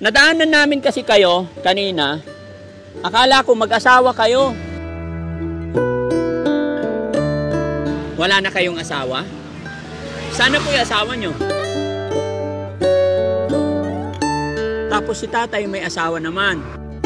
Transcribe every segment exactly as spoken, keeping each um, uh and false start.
Nadaanan namin kasi kayo kanina. Akala ko mag-asawa kayo. Wala na kayong asawa? Sana po yung asawa nyo. Tapos si tatay may asawa naman.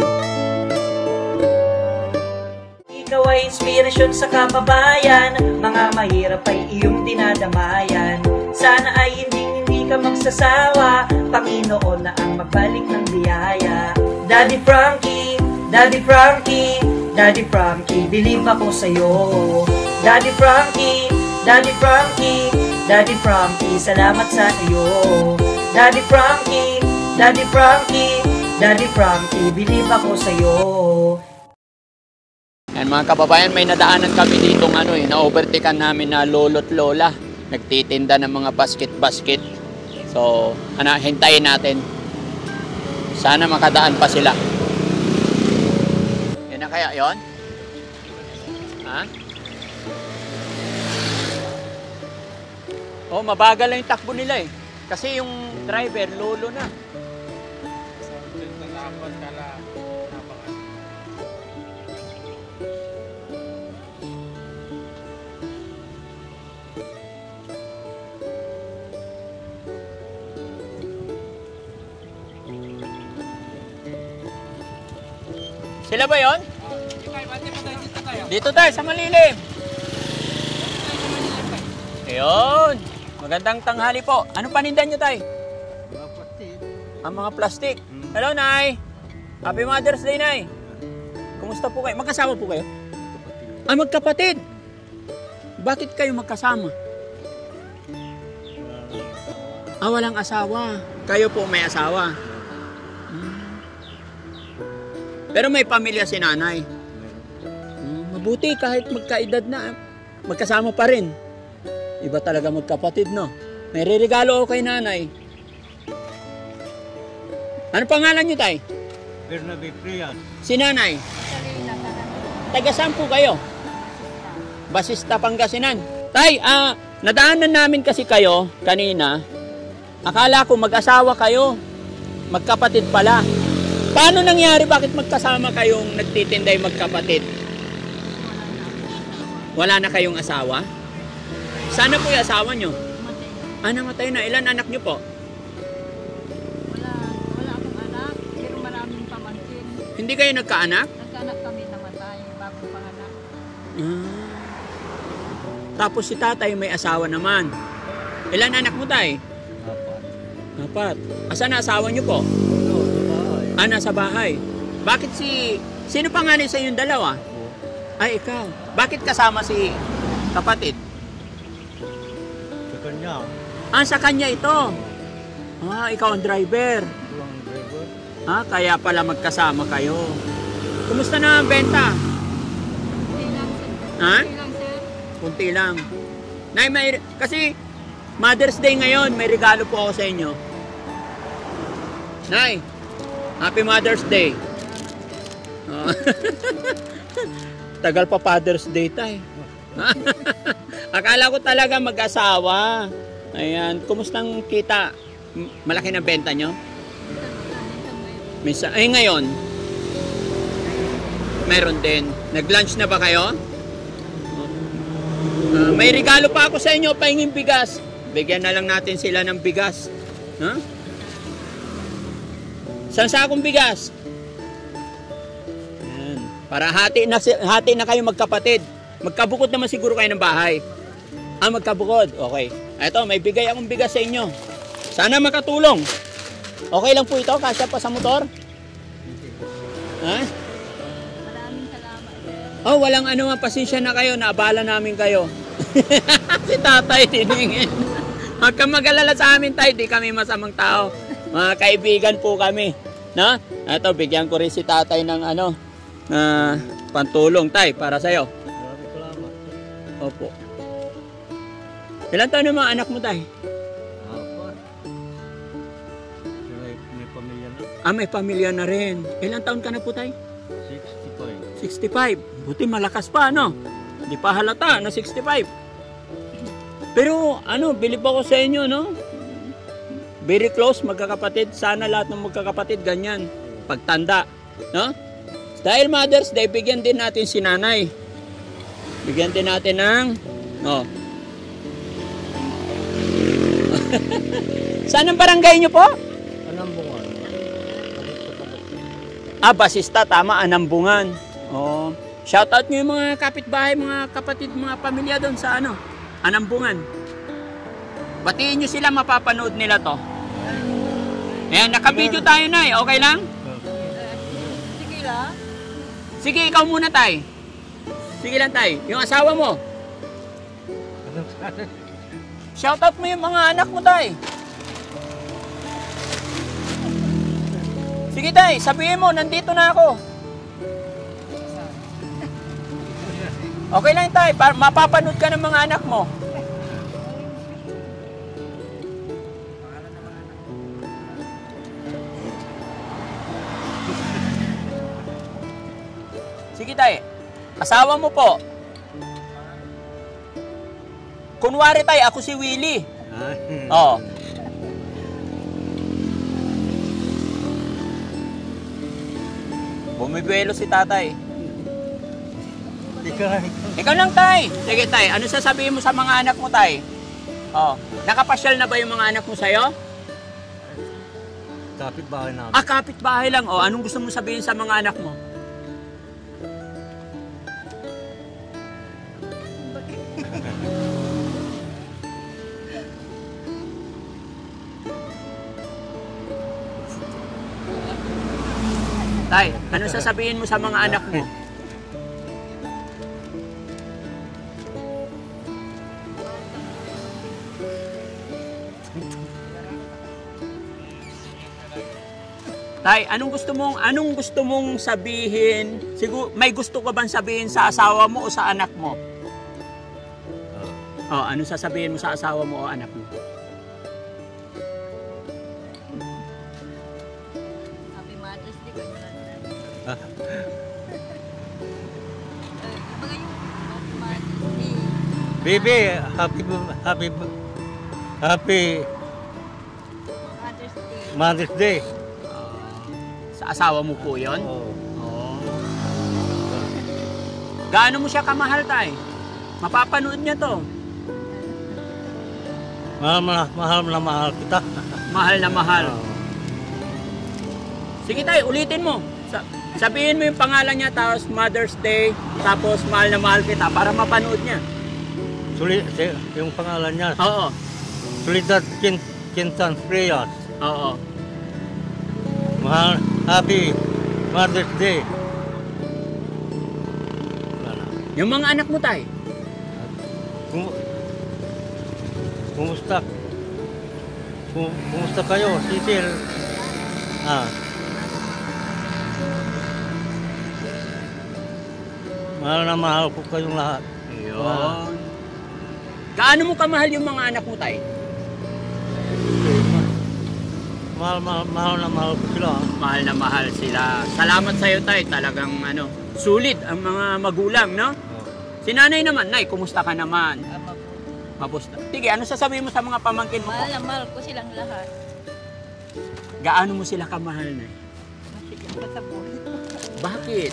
Ikaw ay inspirasyon sa kababayan, mga mahirap ay iyong dinadamayan. Sana ay hindi hindi ka magsasawa, Panginoon na ang magbalik ng biyaya. Daddy Frankie, Daddy Frankie, Daddy Frankie, believe ako sa'yo. Daddy Frankie, Daddy Frankie, Daddy Frankie, salamat sa iyo. Daddy Frankie, Daddy Frankie, Daddy Frankie, believe ako sa'yo. And mga kababayan, may nadaanan kami ditong ano eh, na-overtaken namin na lolo't lola. Nagtitinda ng mga basket-basket. So, ano, hintayin natin. Sana makadaan pa sila. Yan na kaya yon? Ha? Oh, mabagal lang yung takbo nila eh. Kasi yung driver, lolo na. Sila ba yun? Dito tayo, sa malilim. Ayun. Magandang tanghali po. Anong panindan nyo tayo? Mga plastik. Ang mga plastik. Hmm. Hello, Nay. Happy Mother's Day, Nay. Kumusta po kayo? Magkasama po kayo? Magkapatid. Ah, magkapatid. Bakit kayo magkasama? Ah, walang asawa. Kayo po may asawa. Pero may pamilya si nanay. Hmm, mabuti kahit magkaedad na, magkasama pa rin. Iba talaga magkapatid, no? May regalo ako kay nanay. Ano pangalan niyo, tay? Bernabe Prias. Si nanay? Taga saan po kayo? Basista, Pangasinan. Tay, ah, nadaanan namin kasi kayo kanina. Akala ko mag-asawa kayo. Magkapatid pala. Paano nangyari? Bakit magkasama kayong nagtitinday magkapatid? Wala na kayong asawa? Sana po yung asawa nyo? Ah, namatay na. Ilan anak nyo po? Wala. Wala akong anak. Pero maraming pamangkin. Hindi kayo nagkaanak? Nagkaanak kami namatay. Bagong panganak. Ah. Tapos si tatay may asawa naman. Ilan anak mo, tay? Apat. Apat. Asan na asawa nyo po? Ah, nasa bahay. Bakit si... Sino panganay sa inyong dalawa? Ay, ikaw. Bakit kasama si kapatid? Sa kanya. Ah, sa kanya ito. Ah, ikaw ang driver. Ito ang driver. Ah, kaya pala magkasama kayo. Kumusta na ang benta? Kunti lang, sir. Ha? Kunti lang, sir. Kunti lang. Nay, may... Kasi Mother's Day ngayon, may regalo po ako sa inyo. Nay, Happy Mother's Day. Oh. Tagal pa Father's Day tayo. Akala ko talaga mag-asawa. Ayan, kumustang kita? Malaki na benta nyo? Misa ay ngayon, meron din. Nag-lunch na ba kayo? Uh, may regalo pa ako sa inyo, pahinging bigas. Bigyan na lang natin sila ng bigas. Huh? Isang sakong bigas. Ayan. Para hati na, hati na kayo magkapatid. Magkabukod naman siguro kayo ng bahay. Ah, magkabukod. Okay. Eto, may bigay akong bigas sa inyo. Sana makatulong. Okay lang po ito, kasya pa sa motor? Ha? Maraming salamat, sir. Oh, walang ano, pasensya na kayo. Naabala namin kayo. Si tatay tiningin. Huwag kang mag-alala sa amin, tay. Di kami masamang tao. Mga kaibigan po kami. No? Ito, bigyan ko rin si tatay ng ano, uh, pantulong, tay, para sa'yo. Maraming salamat. Opo. Ilan taon na mga anak mo, tay? Apat. May, may pamilya na. Ah, may pamilya na rin. Ilan taon ka na po, tay? sixty-five. sixty-five. Buti malakas pa, no? Hindi pa halata na sixty-five. Pero, ano, bilib ako sa inyo, no? Very close, magkakapatid. Sana lahat ng magkakapatid ganyan. Pagtanda. No? Dahil Mother's Day, bigyan din natin si nanay. Bigyan din natin ng... Oh. Saan ang barangay nyo po? Anambungan. Ah, Basista. Tama, Anambungan. Oh. Shoutout nyo yung mga kapitbahay, mga kapatid, mga pamilya doon sa ano, Anambungan. Batiin nyo sila, mapapanood nila to. Ayan, naka-video tayo na eh. Okay lang? Sige lang. Sige, ikaw muna tay. Sige lang tay. Yung asawa mo. Shoutout mo yung mga anak mo tay. Sige tay, sabihin mo, nandito na ako. Okay lang tay, para mapapanood ka ng mga anak mo. Sige tay, asawa mo po. Kunwari tay, ako si Willie. Oo. Bumibuelo si tatay. Ikaw, Ikaw lang tay. Sige tay, ano sasabihin mo sa mga anak mo tay? Oh, nakapasyal na ba yung mga anak mo sa'yo? kapit bahay namin. Ah, kapitbahay lang. Oh, anong gusto mo sabihin sa mga anak mo? Tay, anong sasabihin mo sa mga anak mo? Tay, anong gusto mong anong gusto mong sabihin? Siguro may gusto ka bang sabihin sa asawa mo o sa anak mo? Oh, anong sasabihin mo sa asawa mo o anak mo? Happy Mother's Day. Ah. Mga yung Happy Mother's Day. Baby, happy happy happy Mother's Day. Mother's Day. Sa asawa mo po yun? Oh. Oh. Gaano mo siya kamahal, tay? Mapapanood niya to. Mahal, mahal, mahal na mahal kita. Mahal na mahal. Oh. Sige tay, ulitin mo. Sa sabihin mo yung pangalan niya, tapos Mother's Day, tapos mahal na mahal kita para mapanood niya. Suli, si- yung pangalan niya, Oo. Solidad Kin Kintan Frias. Oo. Mahal, happy Mother's Day. Wala na. Yung mga anak mo, tay. Kum kumusta? Kum kumusta kayo, Cecil? Ah. Mahal na mahal ko kayong lahat. Ayun. Gaano mo kamahal yung mga anak mo, tay? Mahal, mahal, mahal na mahal ko sila. Mahal na mahal sila. Salamat sa'yo, tay. Talagang ano, sulit ang mga magulang, no? Oh. Si nanay naman, nay, kumusta ka naman? Ama po. Mabusta. Sige, ano sasabihin mo sa mga pamangkin mo? Mahal na mahal ko silang lahat. Gaano mo sila kamahal, nay? Masigit ka sa buhay. Bakit?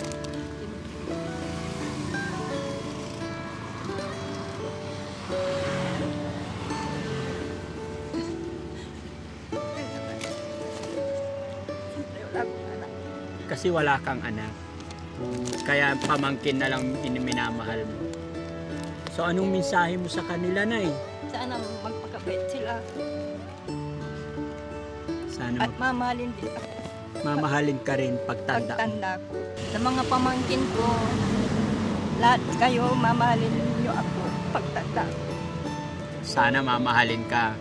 Wala akong anak. Kasi wala kang anak. Kaya pamangkin na lang minamahal mo. So anong mensahe mo sa kanila, nay? Sana magpakabait sila. Sana At mamahalin din ako. mamahalin ka rin pagtanda mo. Pagtanda ko. Sa mga pamangkin ko, lahat kayo mamahalin niyo ako pagtanda ko. Sana mamahalin ka.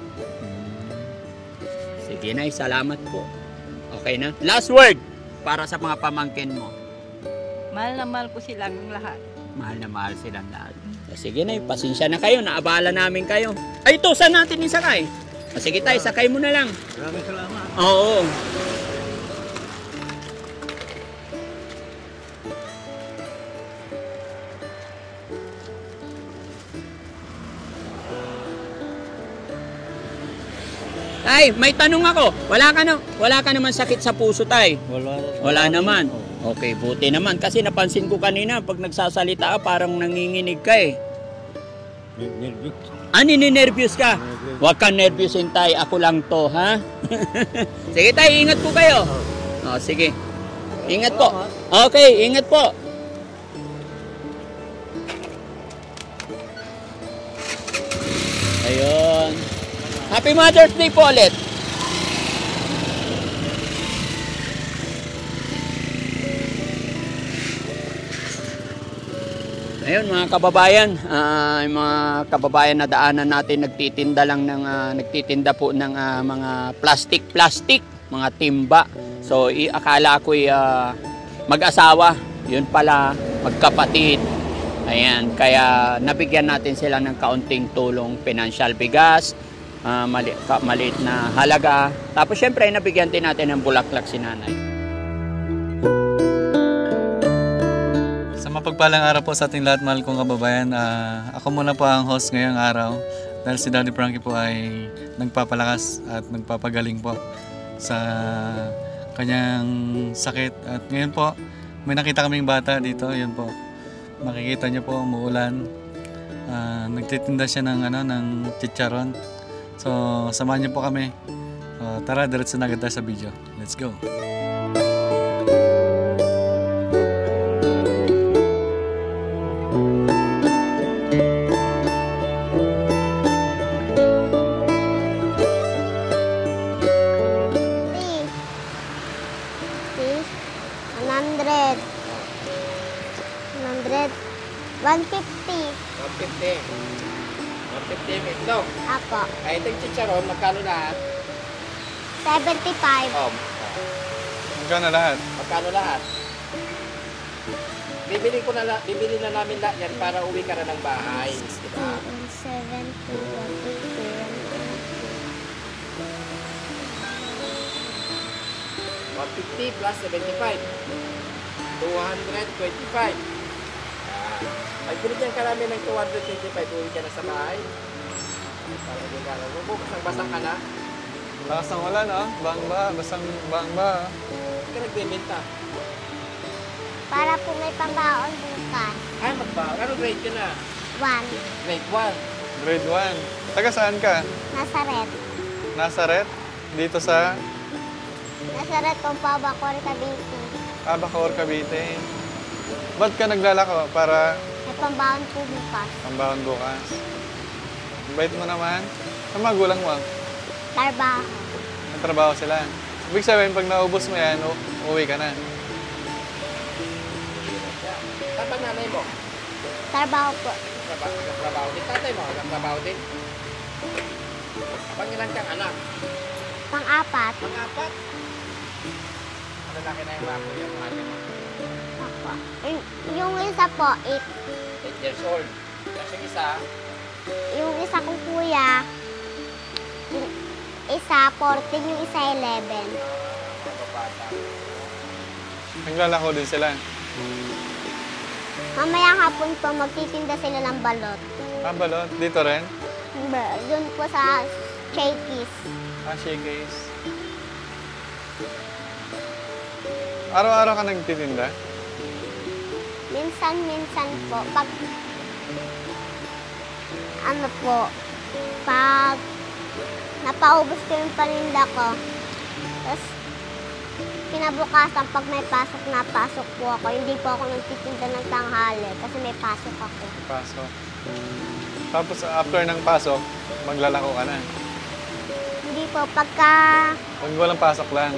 Sige, nay, salamat po. Okay na? Last word para sa mga pamangkin mo. Mahal na mahal ko silang lahat. Mahal na mahal silang lahat. So, sige na, pasensya na kayo, naabala namin kayo. Ay, ito, saan natin isakay? O, sige tayo, sakay mo na lang. Maraming salamat. Oo. Tay, may tanong ako. Wala ka, na, wala ka naman sakit sa puso, tay? Wala, Wala naman. Okay, buti naman. Kasi napansin ko kanina, pag nagsasalita ka, parang nanginginig ka eh. Nervous. Ah, nininervyos ka? Huwag kang nervyusin, tay. Ako lang to, ha? Sige, tay. Ingat po kayo. Oh, sige. Ingat po. Okay, ingat po. Ayun. Happy Mother's Day po ulit. Ayun mga kababayan, uh, yung mga kababayan na daanan natin nagtitinda lang ng uh, nagtitinda po ng uh, mga plastic-plastic, mga timba. So i akala ko uh, mag-asawa, yun pala magkapatid. Ayan, kaya nabigyan natin sila ng kaunting tulong, financial bigas, uh, mali ka maliit na halaga. Tapos syempre nabigyan din natin ng bulaklak si nanay. Mapagpalang araw po sa ating lahat, mahal kong kababayan. Uh, ako muna po ang host ngayong araw dahil si Daddy Frankie po ay nagpapalakas at nagpapagaling po sa kanyang sakit. At ngayon po, may nakita kaming bata dito. Yun po, makikita niyo po, umuulan. Uh, nagtitinda siya ng, ano, ng chicharon. So, samahan niyo po kami. So, tara, diretso na agad tayo sa video. Let's go! one fifty. one fifty. one fifty yung itlog. Apo. Ay, itong chicharon, magkano lahat? seventy-five. Oh, Magkano lahat? magkano lahat? Bibili ko na la- bibili na namin lahat yan para uwi ka na ng bahay. Diba? seven, two, one, eight, two, one fifty plus seventy-five. two hundred twenty-five. Ay, binigyan ka namin ng two hundred twenty-five, uwi ka na sa bahay. Para hindi ka na. Basang-basang ka na. Lakas ng ulan, oh. Bang-ba, basang bang-ba. Hindi ka nagbibenta. Para po may pambaon bukas. Ay, magbawa. Ano grade ka na? one. Grade one. Grade one. Taga saan ka? Nasaret. Nazaret? Dito sa Nasaret kung pa ba ko rin Cavite. Abacoor, Cavite. Ba't ka naglalako para May pambaon po bukas. pambahon bukas? Ang bait mo naman. Ang magulang mo, Trabaho. may trabaho sila. Ibig sabihin, pag naubos mo yan, u- uuwi ka na. Saan ba nanay mo? Trabaho po. Trabaho, nagtrabaho din. Tatay mo, nagtrabaho din. Pangilan kang anak? Pang-apat. Pang-apat. Ano laki na yung mga kuya mo, ate mo? Apo. Y- yung isa po, eight. eight years old. Kasi yung isa, Yung isa kong kuya, yung isa, fourteen. Yung isa, eleven. mga bata. Naglalako din sila. Mamayang hapon po, magtitinda sila ng balot. Ah, balot? Dito rin? Ba- Doon po sa Shakey's. Ah, showcase. Araw-araw ka nagtitinda? Minsan-minsan po, pag, ano po, pag napaubos ko yung paninda ko, tapos kinabukasan, pag may pasok na pasok po ako, hindi po ako nagtitinda ng tanghali kasi may pasok ako. Pasok. Tapos after ng pasok, maglalako ka na. Hindi po, pagka, Pag walang pasok lang.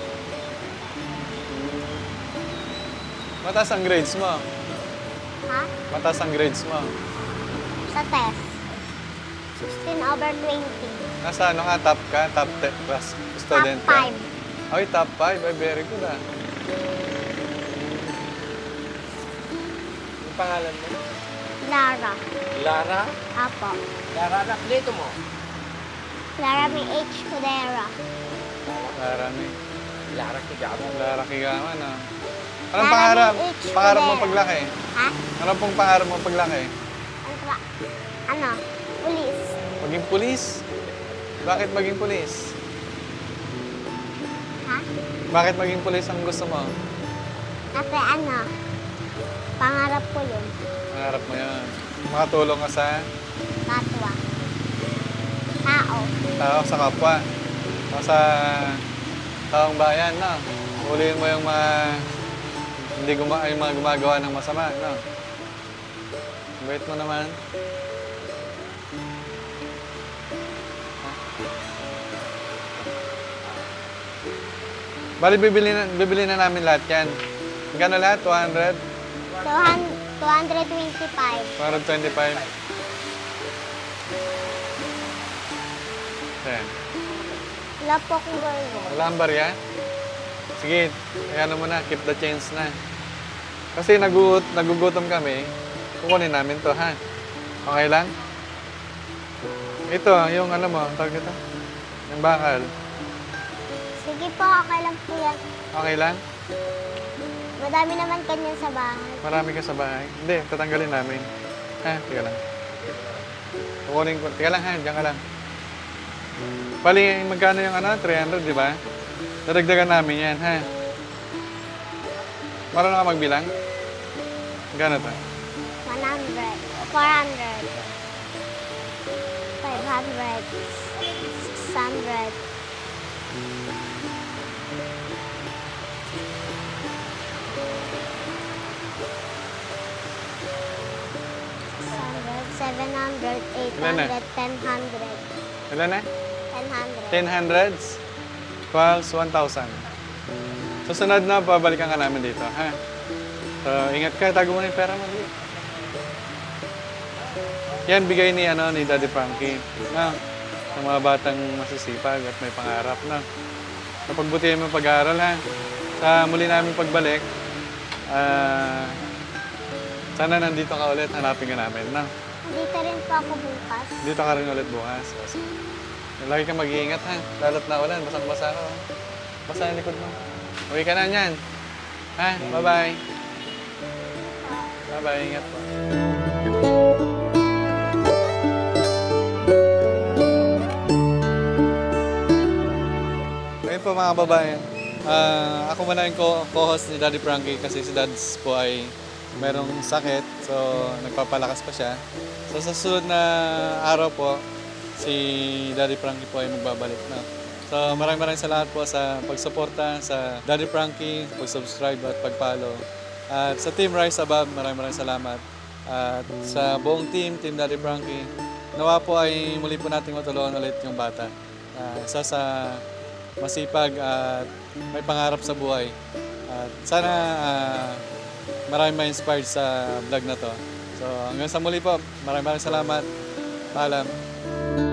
Mataas ang grades mo. ha, Mataas ang grades mo. sa test, sixteen over twenty, Nasa ano ka? Top ka? Top ten class top student ka? five. Ay, top five. Ay, very good ah. Yung pangalan mo? Lara. Lara? Apo. Lara, anak dito mo? Lara may H. Cudera. Marami. Lara Kigamo. Lara Kigaman ah. Anong Lara pangarap? may H. Pangarap mo Cudera. paglaki? Ha? Ano pong pangarap mo paglaki? Ano ba? Ano? Pulis. Maging pulis? Bakit maging pulis? Bakit maging pulis ang gusto mo? Kasi ano, pangarap ko yun. Nangarap mo yun. Makatulong ka sa Katwa. Tao. tao, sa kapwa. O sa taong bayan, no? Huliin mo yung mga hindi guma yung mga gumagawa ng masama, no? Bait mo naman. Bali, bibili na, bibili na namin lahat yan. Magkano lahat? two hundred? two hundred twenty-five. two hundred twenty-five. Ayan. Wala po akong gorgo. Wala ang barya? Sige, ayan mo na, keep the change na. Kasi nagugut, nagugutom kami, kukunin namin to, ha? Okay lang? Ito, yung ano mo, tawag ito? Yung bakal. Sige po, okay lang po yan. Okay lang? Madami naman kanyan sa bahay. Marami ka sa bahay. Hindi, tatanggalin namin. Ha? Tiga lang. Kukunin ko. Tiga lang ha, diyan ka lang. Bali, magkano yung ano? three hundred, di ba? Dadagdagan namin yan, ha? Marunong ka magbilang? Magkano to? one hundred. four hundred. five hundred. six hundred. seven hundred, eight hundred, ten hundred. Ilan na? ten hundred. ten hundreds? twelves, one thousand. Susunod na, babalikan ka namin dito, ha? So, ingat ka, tago mo na yung pera mo. Yan, bigay ni, ano, ni Daddy Frankie. Na, sa mga batang masisipag at may pangarap, na. Napagbutihin mo pag-aaral, ha? Sa muli namin pagbalik, ah, sana nandito ka ulit, hanapin ka namin, na. Dito rin po ako bukas. Dito ka rin ulit bukas. Lagi kang mag-iingat, ha? Lalo't na ulan, basang-basa ka. Basa ang likod mo. Uwi ka na niyan. Ha? Bye-bye. Bye-bye, ingat po. Ngayon po mga babae, uh, ako muna yung co-host ni Daddy Frankie kasi si Dads po ay merong sakit, so nagpapalakas pa siya. So sa susunod na araw po, si Daddy Frankie po ay magbabalik na. So maraming maraming salamat po sa pagsuporta sa Daddy Frankie, pag-subscribe at pag-follow. At sa Team Rise Above, maraming maraming salamat. At sa buong team, Team Daddy Frankie, nawa po ay muli po nating matulungan ulit yung bata. Uh, isa sa masipag at may pangarap sa buhay. At sana uh, maraming ma-inspired sa vlog na to. So hanggang sa muli po, maraming maraming salamat. Paalam.